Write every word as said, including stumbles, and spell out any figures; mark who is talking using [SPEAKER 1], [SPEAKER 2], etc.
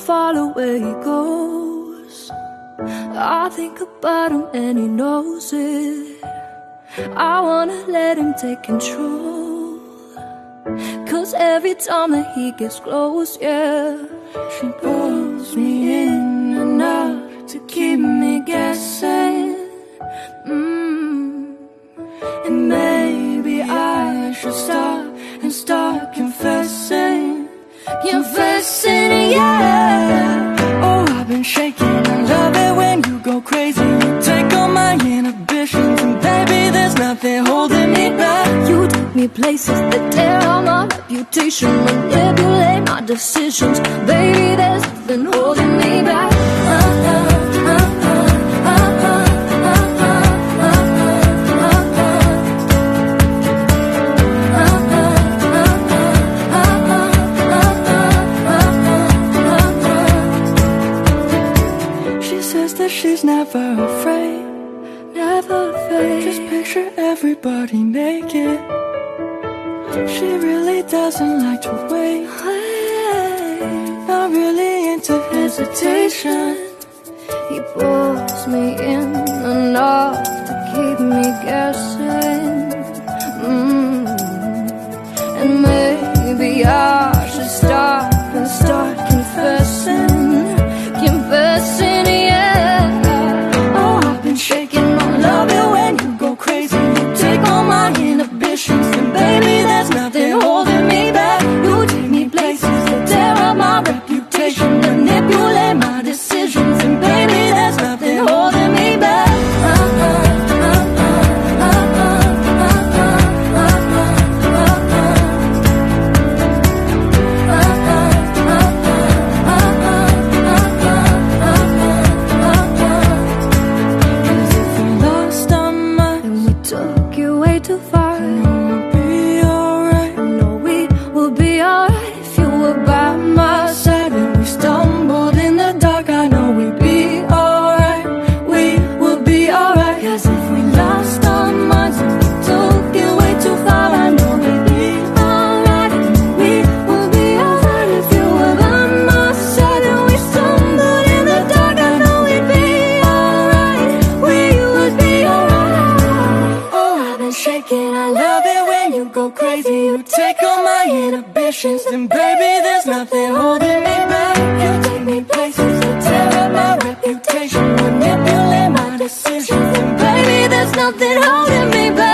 [SPEAKER 1] follow where he goes. I think about him and he knows it. I wanna let him take control, 'cause every time that he gets close, yeah, she pulls me in enough to keep me guessing. mm. And maybe I should stop and start confessing. Confessing, yeah. Oh, I've been shaking. I love it when you go crazy. You take all my inhibitions, and baby, there's nothing holding me back. You take me places that tear out my reputation, manipulate my decisions. Baby, there's nothing holding me back. uh, uh, uh, uh, uh, uh, uh. That she's never afraid, never afraid. Just picture everybody naked. She really doesn't like to wait. Not really into hesitation. He pulls me in enough to keep me guessing. mm. And maybe I should stop and start confessing. Confessing, yeah. Oh, I've been shaking. I love it when you go crazy. You take all my inhibitions, and baby, there's nothing holding me back. You take me places that tear up my reputation, manipulate my decisions, and baby, there's nothing holding me back. uh, uh, uh, uh, uh, uh, uh, uh, uh, uh, uh, uh. Too far, I know we'll be alright. I know we will be alright if you were by my side. When we stumbled in the dark, I know we'd be alright. We will be alright. 'Cause if we lost our minds and we took it way too far, I know we'd be alright. We will be alright if you were by my side. And we stumbled in the dark, I know we'd be alright. We would be alright. Oh, I've been shaking. I love it when you go crazy. You take all my inhibitions, and baby, there's nothing holding me back. You take me places that tear up my reputation, manipulate my decisions, and baby, there's nothing holding me back.